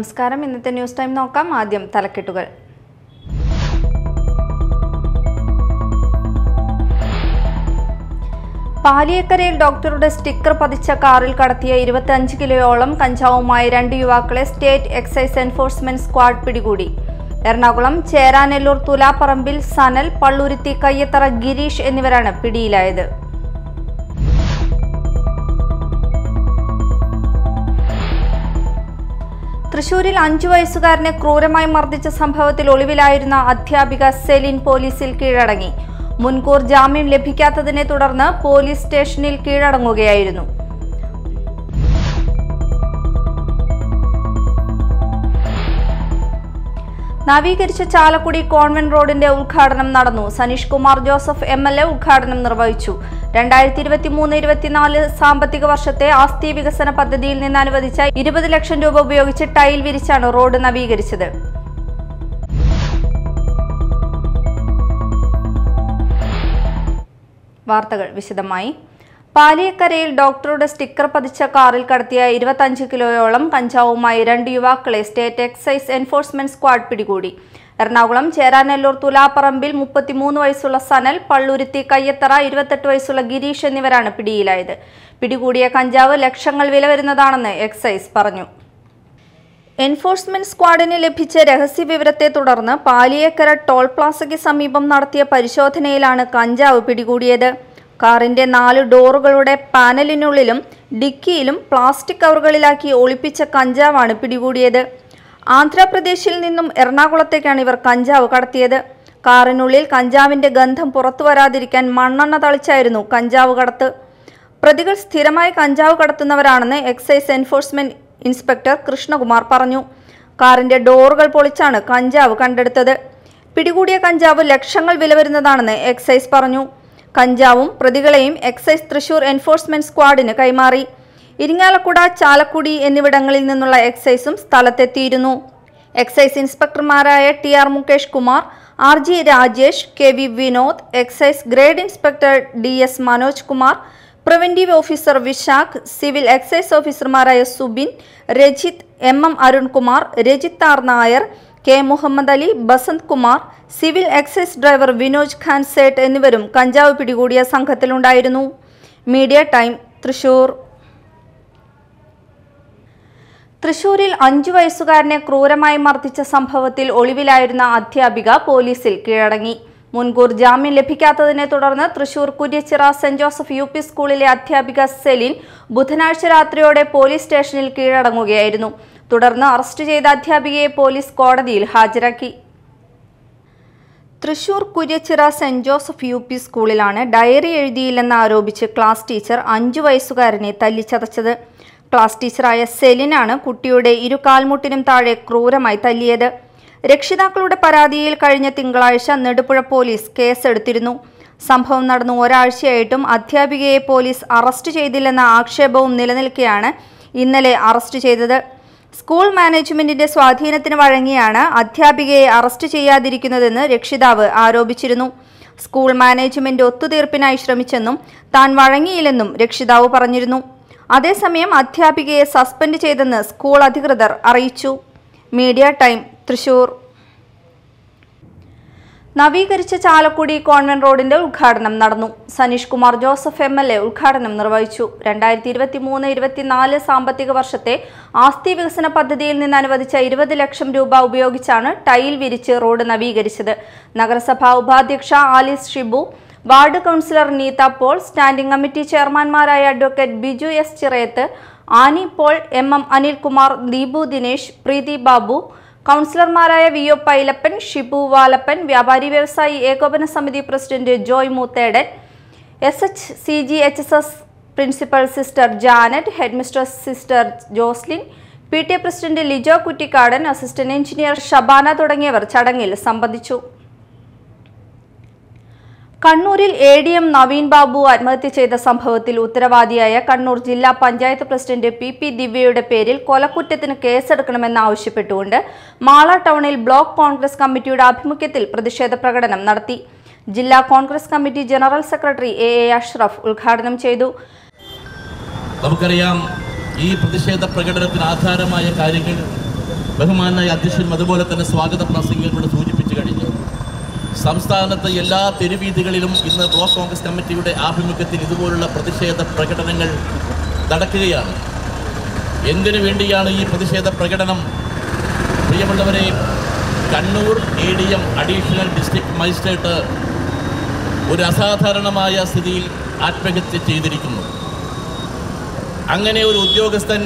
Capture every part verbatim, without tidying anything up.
നമസ്കാരം. ഇന്നത്തെ news time നോക്കാം. ആദ്യം തലക്കെട്ടുകൾ. പാലിയേക്കരയിൽ ഡോക്ടറുടെ സ്റ്റിക്കർ പതിച്ച കാറിൽ കടത്തിയ ഇരുപത്തിയഞ്ച് കിലോയോളം കഞ്ചാവുമായി രണ്ട് യുവാക്കളെ സ്റ്റേറ്റ് എക്സൈസ് എൻഫോഴ്സ്മെന്റ് സ്ക്വാഡ് പിടികൂടി. എറണാകുളം ചേരാനെല്ലൂർ തുലാപ്പറമ്പിൽ സനൽ, പള്ളുരുത്തി കയ്യത്തറ ഗിരീഷ് എന്നിവരാണ് പിടിയിലായത്. തൃശൂരിൽ അഞ്ചു വയസ്സുകാരനെ ക്രൂരമായി മർദ്ദിച്ച സംഭവത്തിൽ ഒളിവിലായിരുന്ന അധ്യാപിക സെലിൻ പോലീസിൽ കീഴടങ്ങി. മുൻകൂർ ജാമ്യം ലഭിക്കാത്തതിനെ തുടർന്ന് പോലീസ് സ്റ്റേഷനിൽ കീഴടങ്ങുകയായിരുന്നു. നവീകരിച്ച ചാലക്കുടി കോൺവെന്റ് റോഡിന്റെ ഉദ്ഘാടനം നടന്നു. Saneesh Kumar Joseph M L A ഉദ്ഘാടനം നിർവഹിച്ചു. രണ്ടായിരത്തി ഇരുപത്തി മൂന്ന് ഇരുപത്തിനാല് സാമ്പത്തിക വർഷത്തെ ആസ്തി വികസന പദ്ധതിയിൽ നിന്ന് അനുവദിച്ച ഇരുപത് ലക്ഷം രൂപ ഉപയോഗിച്ച് ടൈൽ വിരിച്ചാണ് റോഡ് നവീകരിച്ചത്. വാർത്തകൾ വിശദമായി. പാലിയേക്കരയിൽ ഡോക്ടറുടെ സ്റ്റിക്കർ പതിച്ച കാറിൽ കടത്തിയ ഇരുപത്തിയഞ്ച് കിലോയോളം കഞ്ചാവുമായി രണ്ട് യുവാക്കളെ സ്റ്റേറ്റ് എക്സൈസ് എൻഫോഴ്സ്മെന്റ് സ്ക്വാഡ് പിടികൂടി. എറണാകുളം ചേരാനെല്ലൂർ തുലാപ്പറമ്പിൽ മുപ്പത്തിമൂന്ന് വയസ്സുള്ള സനൽ, പള്ളുരുത്തി കയ്യത്തറ ഇരുപത്തെട്ട് വയസ്സുള്ള ഗിരീഷ് എന്നിവരാണ് പിടിയിലായത്. പിടികൂടിയ കഞ്ചാവ് ലക്ഷങ്ങൾ വില വരുന്നതാണെന്ന് എക്സൈസ് പറഞ്ഞു. എൻഫോഴ്സ്മെന്റ് സ്ക്വാഡിന് ലഭിച്ച രഹസ്യ വിവരത്തെ തുടർന്ന് പാലിയേക്കര ടോൾ പ്ലാസയ്ക്ക് സമീപം നടത്തിയ പരിശോധനയിലാണ് കഞ്ചാവ് പിടികൂടിയത്. കാറിന്റെ നാല് ഡോറുകളുടെ പാനലിനുള്ളിലും ഡിക്കിയിലും പ്ലാസ്റ്റിക് കവറുകളിലാക്കി ഒളിപ്പിച്ച കഞ്ചാവാണ് പിടികൂടിയത്. ആന്ധ്രാപ്രദേശിൽ നിന്നും എറണാകുളത്തേക്കാണ് ഇവർ കഞ്ചാവ് കടത്തിയത്. കാറിനുള്ളിൽ കഞ്ചാവിന്റെ ഗന്ധം പുറത്തു വരാതിരിക്കാൻ മണ്ണെണ്ണ തളിച്ചായിരുന്നു കഞ്ചാവ് കടത്ത്. പ്രതികൾ സ്ഥിരമായി കഞ്ചാവ് കടത്തുന്നവരാണെന്ന് എക്സൈസ് എൻഫോഴ്സ്മെന്റ് ഇൻസ്പെക്ടർ കൃഷ്ണകുമാർ പറഞ്ഞു. കാറിന്റെ ഡോറുകൾ പൊളിച്ചാണ് കഞ്ചാവ് കണ്ടെടുത്തത്. പിടികൂടിയ കഞ്ചാവ് ലക്ഷങ്ങൾ വില വരുന്നതാണെന്ന് എക്സൈസ് പറഞ്ഞു. കഞ്ചാവും പ്രതികളെയും എക്സൈസ് തൃശൂർ എൻഫോഴ്സ്മെന്റ് സ്ക്വാഡിന് കൈമാറി. ഇരിങ്ങാലക്കുട, ചാലക്കുടി എന്നിവിടങ്ങളിൽ നിന്നുള്ള എക്സൈസും സ്ഥലത്തെത്തിയിരുന്നു. എക്സൈസ് ഇൻസ്പെക്ടർമാരായ T R Mukesh Kumar, R G Rajesh, K V Vinod, excise grade inspector D S Manoj Kumar, preventive officer Vishakh, civil excise ഓഫീസർമാരായ Subin, Rajith, M M Arunkumar, Rajith R Nair, K Muhammad Ali, Basanth Kumar, civil excise driver Vinoj Khan Sait എന്നിവരും കഞ്ചാവ് പിടികൂടിയ സംഘത്തിലുണ്ടായിരുന്നു. Media time, Thrissur. തൃശൂരിൽ അഞ്ചു വയസ്സുകാരനെ ക്രൂരമായി മർദ്ദിച്ച സംഭവത്തിൽ ഒളിവിലായിരുന്ന അധ്യാപിക പോലീസിൽ കീഴടങ്ങി. മുൻകൂർ ജാമ്യം ലഭിക്കാത്തതിനെ തുടർന്ന് Thrissur Kuriachira saint Joseph U P സ്കൂളിലെ അധ്യാപിക സെലിൻ ബുധനാഴ്ച രാത്രിയോടെ പോലീസ് സ്റ്റേഷനിൽ കീഴടങ്ങുകയായിരുന്നു. തുടർന്ന് അറസ്റ്റ് ചെയ്ത അധ്യാപികയെ പോലീസ് കോടതിയിൽ ഹാജരാക്കി. Thrissur Kuriachira saint Joseph U P സ്കൂളിലാണ് ഡയറി എഴുതിയില്ലെന്ന് ആരോപിച്ച് ക്ലാസ് ടീച്ചർ അഞ്ചു വയസ്സുകാരനെ തല്ലിച്ചതച്ചത്. ക്ലാസ് ടീച്ചറായ സെലിനാണ് കുട്ടിയുടെ ഇരു കാൽമുട്ടിനും താഴെ ക്രൂരമായി തല്ലിയത്. രക്ഷിതാക്കളുടെ പരാതിയിൽ കഴിഞ്ഞ തിങ്കളാഴ്ച നെടുപുഴ പോലീസ് കേസെടുത്തിരുന്നു. സംഭവം നടന്നു ഒരാഴ്ചയായിട്ടും അധ്യാപികയെ പോലീസ് അറസ്റ്റ് ചെയ്തില്ലെന്ന ആക്ഷേപവും നിലനിൽക്കെയാണ് ഇന്നലെ അറസ്റ്റ് ചെയ്തത്. സ്കൂൾ മാനേജ്മെന്റിന്റെ സ്വാധീനത്തിന് വഴങ്ങിയാണ് അധ്യാപികയെ അറസ്റ്റ് ചെയ്യാതിരിക്കുന്നതെന്ന് രക്ഷിതാവ് ആരോപിച്ചിരുന്നു. സ്കൂൾ മാനേജ്മെന്റ് ഒത്തുതീർപ്പിനായി ശ്രമിച്ചെന്നും താൻ വഴങ്ങിയില്ലെന്നും രക്ഷിതാവ് പറഞ്ഞിരുന്നു. അതേസമയം അധ്യാപികയെ സസ്പെൻഡ് ചെയ്തെന്ന് സ്കൂൾ അധികൃതർ അറിയിച്ചു. Media time, Thrissur. നവീകരിച്ച ചാലക്കുടി കോൺവെന്റ് റോഡിന്റെ ഉദ്ഘാടനം നടന്നു. Saneesh Kumar Joseph M L A ഉദ്ഘാടനം നിർവഹിച്ചു. രണ്ടായിരത്തി ഇരുപത്തി മൂന്ന് ഇരുപത്തിനാല് സാമ്പത്തിക വർഷത്തെ ആസ്തി വികസന പദ്ധതിയിൽ നിന്ന് അനുവദിച്ച ഇരുപത് ലക്ഷം രൂപ ഉപയോഗിച്ചാണ് ടൈൽ വിരിച്ച് റോഡ് നവീകരിച്ചത്. നഗരസഭാ ഉപാധ്യക്ഷ Alice Shibu, ward councillor Neetha Paul, standing committee ചെയർമാൻമാരായ advocate Biju S Chirayath, Annie Paul, M M Anilkumar, Deepu Dinesh, Preethi Babu, കൗൺസിലർമാരായ വി ഒ പൈലപ്പൻ, ഷിബു വാലപ്പൻ, വ്യാപാരി വ്യവസായി ഏകോപന സമിതി president Joy Moothedan, S H C G H S S principal sister Janet, headmistress sister Joslin, P T A president Lijo Kuttikkadan, assistant engineer Shabana തുടങ്ങിയവർ ചടങ്ങിൽ സംബന്ധിച്ചു. കണ്ണൂരിൽ A D M Naveen Babu ആത്മഹത്യ ചെയ്ത സംഭവത്തിൽ ഉത്തരവാദിയായ കണ്ണൂർ ജില്ലാ പഞ്ചായത്ത് പ്രസിഡന്റ് പി പി ദിവ്യയുടെ പേരിൽ കൊലക്കുറ്റത്തിന് കേസെടുക്കണമെന്നാവശ്യപ്പെട്ടുകൊണ്ട് മാള ടൗണിൽ ബ്ലോക്ക് കോൺഗ്രസ് കമ്മിറ്റിയുടെ ആഭിമുഖ്യത്തിൽ പ്രതിഷേധ പ്രകടനം നടത്തി. ജില്ലാ Congress committee general secretary A A Ashraf ഉദ്ഘാടനം ചെയ്തു. നമുക്കറിയാം ഈ പ്രതിഷേധ പ്രകടനത്തിന് ആധാരമായ കാര്യങ്ങൾ ബഹുമാനായ അധ്യക്ഷൻ അതുപോലെ തന്നെ സ്വാഗത പ്രസംഗികളോട് സൂചിപ്പിച്ചു കഴിഞ്ഞു. സംസ്ഥാനത്തെ എല്ലാ തെരുവീഥികളിലും ഇന്ന് ബ്ലോക്ക് കോൺഗ്രസ് കമ്മിറ്റിയുടെ ആഭിമുഖ്യത്തിൽ ഇതുപോലുള്ള പ്രതിഷേധ പ്രകടനങ്ങൾ നടക്കുകയാണ്. എന്തിനു വേണ്ടിയാണ് ഈ പ്രതിഷേധ പ്രകടനം? പ്രിയമുള്ളവരെ, Kannur A D M additional district magistrate ഒരു അസാധാരണമായ സ്ഥിതിയിൽ ആത്മഹത്യ ചെയ്തിരിക്കുന്നു. അങ്ങനെ ഒരു ഉദ്യോഗസ്ഥൻ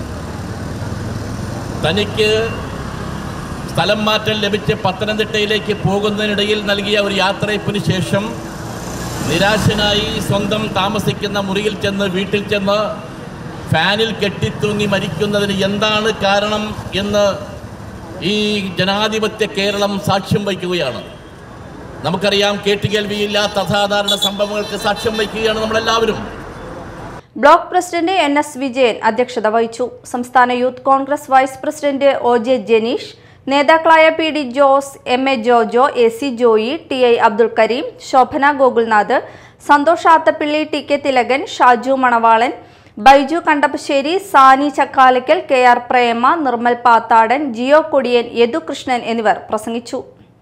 തനിക്ക് സ്ഥലം മാറ്റം ലഭിച്ച് പത്തനംതിട്ടയിലേക്ക് പോകുന്നതിനിടയിൽ നൽകിയ ഒരു യാത്രയപ്പിന് ശേഷം നിരാശനായി സ്വന്തം താമസിക്കുന്ന മുറിയിൽ ചെന്ന് വീട്ടിൽ ചെന്ന് ഫാനിൽ കെട്ടിത്തൂങ്ങി മരിക്കുന്നതിന് എന്താണ് കാരണം എന്ന് ഈ ജനാധിപത്യ കേരളം സാക്ഷ്യം വയ്ക്കുകയാണ്. നമുക്കറിയാം, കേട്ടുകേൾവിയില്ലാത്ത അസാധാരണ സംഭവങ്ങൾക്ക് സാക്ഷ്യം വയ്ക്കുകയാണ് നമ്മളെല്ലാവരും. Block president N S Vijayan അധ്യക്ഷത വഹിച്ചു. സംസ്ഥാന youth Congress vice president O J Janeesh, നേതാക്കളായ P D Jose, M A Jojo, A C Joy, T I Abdul Kareem, Shobhana Gokulnath, Santhosh Athappilly, T K Thilakan, Shaju Manavalan, Baiju Kandappassery, Sani Chakkalakkal, K R Prema, Nirmal Pathadan, Jio Kodiyan, Yadukrishnan എന്നിവർ പ്രസംഗിച്ചു.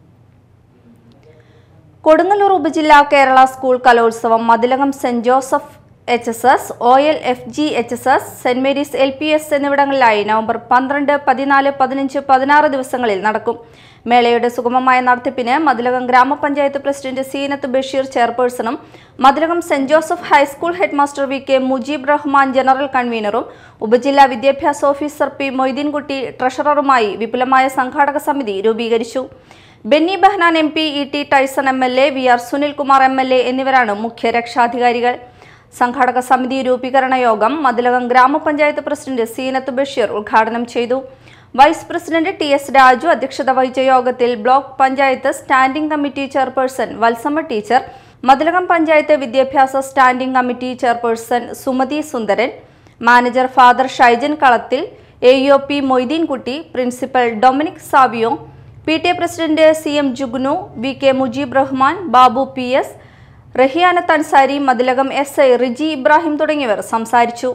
കൊടുങ്ങല്ലൂർ ഉപജില്ലാ Kerala school Kalolsavam Mathilakam saint Joseph H S S, O L F G H S S, saint Mary's L P S എന്നിവിടങ്ങളിലായി November പന്ത്രണ്ട്, പതിനാല്, പതിനഞ്ച്, പതിനാറ് ദിവസങ്ങളിൽ നടക്കും. മേളയുടെ സുഗമമായ നടത്തിപ്പിന് മതിലകം ഗ്രാമപഞ്ചായത്ത് പ്രസിഡന്റ് സീനത്ത് ബഷീർ ചെയർപേഴ്സണും Mathilakam saint Joseph high school headmaster V K Mujeeb Rahman general കൺവീനറും ഉപജില്ലാ വിദ്യാഭ്യാസ ഓഫീസർ പി മൊയ്തീൻകുട്ടി ട്രഷററുമായി വിപുലമായ സംഘാടക സമിതി രൂപീകരിച്ചു. Benny Behanan M P, E T Tyson M L A, V R Sunilkumar M L A എന്നിവരാണ് മുഖ്യ രക്ഷാധികാരികൾ. സംഘാടക സമിതി രൂപീകരണ യോഗം മതിലകം ഗ്രാമപഞ്ചായത്ത് പ്രസിഡന്റ് സീനത്ത് ബഷീർ ഉദ്ഘാടനം ചെയ്തു. Vice president T S Raju അധ്യക്ഷത വഹിച്ച യോഗത്തിൽ block panchayat standing committee chairperson Valsamma teacher, Mathilakam panchayat വിദ്യാഭ്യാസ standing committee chairperson Sumathi Sundaran, manager father Shaijan Kalathil, A E O P Moideenkutty, principal Dominic Savio, P T A president C M Jugnu, V K Mujeeb Rahman, Babu P S, Rahiyanath Ansari, Mathilakam S I Riji Ibrahim തുടങ്ങിയവർ സംസാരിച്ചു.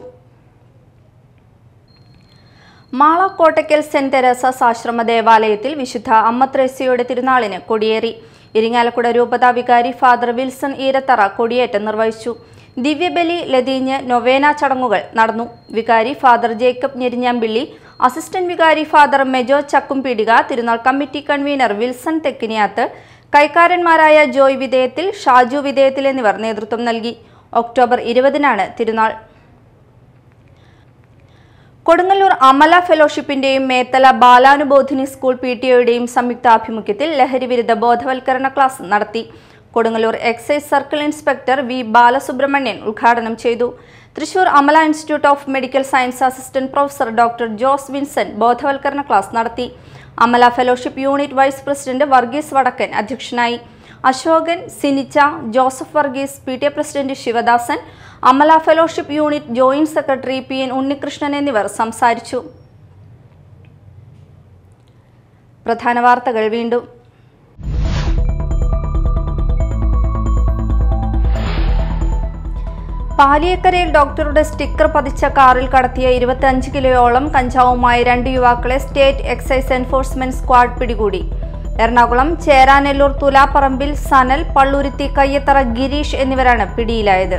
Mala Kottakkal saint Teresa's ആശ്രമ ദേവാലയത്തിൽ വിശുദ്ധ അമ്മ ത്രേസ്യയുടെ തിരുനാളിന് കൊടിയേറി. ഇരിങ്ങാലക്കുട രൂപതാ വികാരി ഫാദർ വിൽസൺ ഈരത്തറ കൊടിയേറ്റം നിർവഹിച്ചു. ദിവ്യബലി, ലതീഞ്ഞ്, നൊവേന ചടങ്ങുകൾ നടന്നു. വികാരി ഫാദർ ജേക്കബ് ഞെരിഞ്ഞാമ്പിള്ളി, അസിസ്റ്റന്റ് വികാരി ഫാദർ മെജോ ചക്കുംപീടിക, തിരുനാൾ കമ്മിറ്റി കൺവീനർ വിൽസൺ തെക്കിനിയാത്ത്, കൈക്കാരന്മാരായ ജോയ് വിധേയത്തിൽ, ഷാജു വിധേയത്തിൽ എന്നിവർ നേതൃത്വം നൽകി. ഒക്ടോബർ ഇരുപതിനാണ് തിരുനാൾ. കൊടുങ്ങല്ലൂർ അമല ഫെലോഷിപ്പിന്റെയും Methala Balanubodhini school P T ഒയുടെയും സംയുക്താഭിമുഖ്യത്തിൽ ലഹരിവിരുദ്ധ ബോധവൽക്കരണ ക്ലാസ് നടത്തി. Kodungallur excise circle inspector V Balasubramanian ഉദ്ഘാടനം ചെയ്തു. Thrissur Amala institute of medical science assistant professor doctor Jose Vincent ബോധവൽക്കരണ ക്ലാസ് നടത്തി. Amala fellowship unit vice president Varghese വടക്കൻ അധ്യക്ഷനായി. Ashokan, Sinicha, Joseph Varghese, P T A president Sivadasan, Amala fellowship unit joint secretary P N Unnikrishnan എന്നിവർ സംസാരിച്ചു. പ്രധാന വാർത്തകൾ വീണ്ടും. പാലിയേക്കരയിൽ ഡോക്ടറുടെ സ്റ്റിക്കർ പതിച്ച കാറിൽ കടത്തിയ ഇരുപത്തിയഞ്ച് കിലോയോളം കഞ്ചാവുമായി രണ്ട് യുവാക്കളെ സ്റ്റേറ്റ് എക്സൈസ് എൻഫോഴ്സ്മെന്റ് സ്ക്വാഡ് പിടികൂടി. എറണാകുളം ചേരാനെല്ലൂർ തുലാപ്പറമ്പിൽ സനൽ, പള്ളുരുത്തി കയ്യത്തറ ഗിരീഷ് എന്നിവരാണ് പിടിയിലായത്.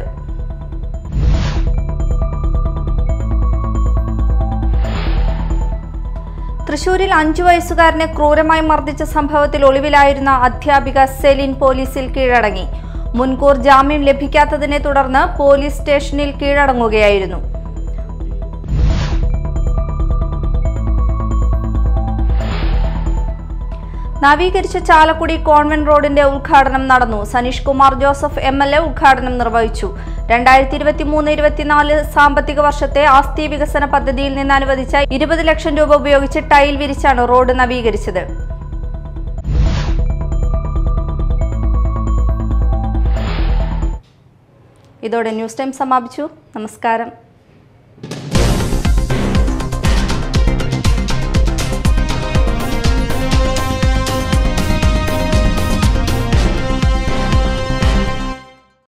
തൃശൂരിൽ അഞ്ചു വയസ്സുകാരനെ ക്രൂരമായി മർദ്ദിച്ച സംഭവത്തിൽ ഒളിവിലായിരുന്ന അധ്യാപിക സെലിൻ പോലീസിൽ കീഴടങ്ങി. മുൻകൂർ ജാമ്യം ലഭിക്കാത്തതിനെ തുടർന്ന് പോലീസ് സ്റ്റേഷനിൽ കീഴടങ്ങുകയായിരുന്നു. നവീകരിച്ച ചാലക്കുടി കോൺവെന്റ് റോഡിന്റെ ഉദ്ഘാടനം നടന്നു. Saneesh Kumar Joseph M L A ഉദ്ഘാടനം നിർവഹിച്ചു. രണ്ടായിരത്തി ഇരുപത്തി മൂന്ന് ഇരുപത്തിനാല് സാമ്പത്തിക വർഷത്തെ ആസ്തി വികസന പദ്ധതിയിൽ നിന്ന് അനുവദിച്ച ഇരുപത് ലക്ഷം രൂപ ഉപയോഗിച്ച് ടൈൽ വിരിച്ചാണ് റോഡ് നവീകരിച്ചത്. ഇതോടെ ന്യൂസ് ടൈം സമാപിച്ചു. നമസ്കാരം.